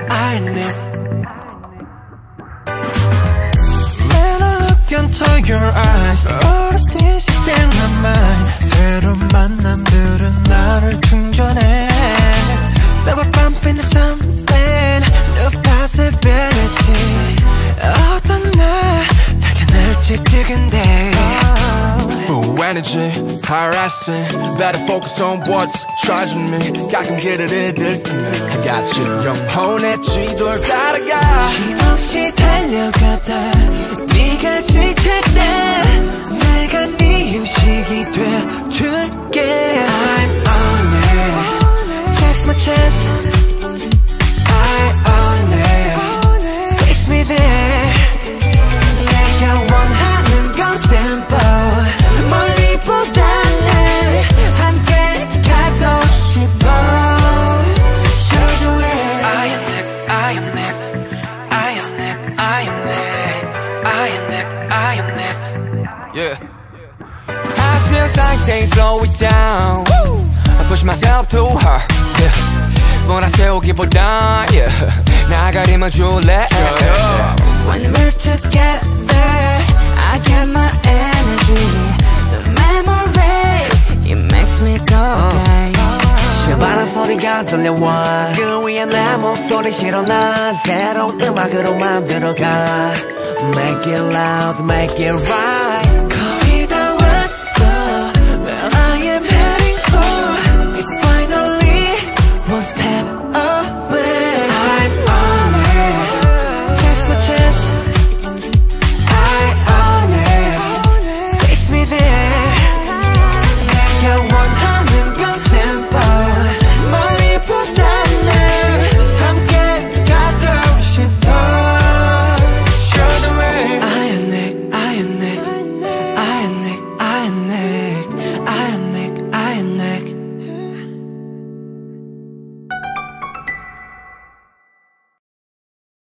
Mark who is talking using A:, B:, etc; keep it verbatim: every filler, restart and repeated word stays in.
A: I need. When I look into your eyes, all the things you think my mind. 새로운 만남들은 나를 충전해. Double bump into something, new possibility. 어떤 날 발견할지 뜨근데.
B: Full energy, higher estimate. Better focus on what's charging me. 가끔 길을 잃으면 I got you. 영혼의 쥐돌 따라가.
A: 힘없이 달려가다 네가 지칠 때 내가 네 휴식이 돼줄게. I'm on it, chance my chance. I own it, takes me there. 내가 원하는 건 simple. 멀리보다는 함께 가고 싶어. Show the way. I am Nick, I am Nick, I am Nick, I am Nick, I am Nick, I am Nick.
B: Yeah.
C: I feel something slow it down. Woo! I push myself too hard. Yeah. 몰아세우기보다 yeah. 나가림을 줄래. Yeah, yeah.
A: When we're together, I get my energy. The memory, it makes me go gay.
D: 실바람 소리가 들려와. 그 위에 내 목소리 실어 난 새로운 음악으로 만들어가. Make it loud, make it right.